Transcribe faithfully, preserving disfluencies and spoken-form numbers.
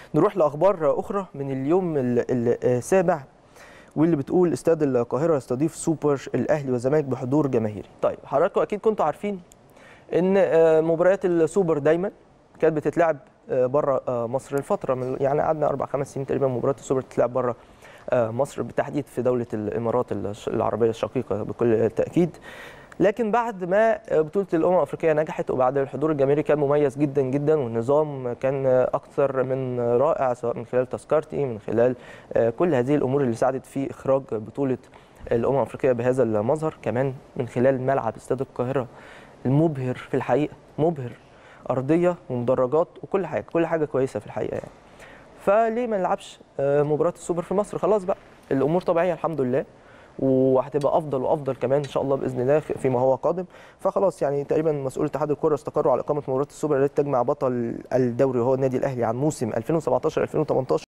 نروح لاخبار اخرى من اليوم السابع واللي بتقول استاد القاهره يستضيف سوبر الاهلي والزمالك بحضور جماهيري. طيب حضراتكم اكيد كنتوا عارفين ان مباريات السوبر دايما كانت بتتلعب بره مصر الفتره من يعني قعدنا اربع خمس سنين تقريبا مباريات السوبر بتتلعب بره مصر بالتحديد في دوله الامارات العربيه الشقيقه بكل تاكيد. لكن بعد ما بطوله الامم الافريقيه نجحت وبعد الحضور الجماهيري كان مميز جدا جدا والنظام كان اكثر من رائع سواء من خلال تذكرتي من خلال كل هذه الامور اللي ساعدت في اخراج بطوله الامم الافريقيه بهذا المظهر، كمان من خلال ملعب استاد القاهره المبهر في الحقيقه، مبهر، ارضيه ومدرجات وكل حاجه كل حاجه كويسه في الحقيقه يعني. فليه ما نلعبش مباراه السوبر في مصر؟ خلاص بقى الامور طبيعيه الحمد لله، وهتبقى افضل وافضل كمان ان شاء الله باذن الله فيما هو قادم. فخلاص يعني تقريبا مسؤول اتحاد الكره استقروا على اقامه مباراه السوبر التي تجمع بطل الدوري وهو النادي الاهلي عن موسم ألفين وسبعتاشر ألفين وتمنتاشر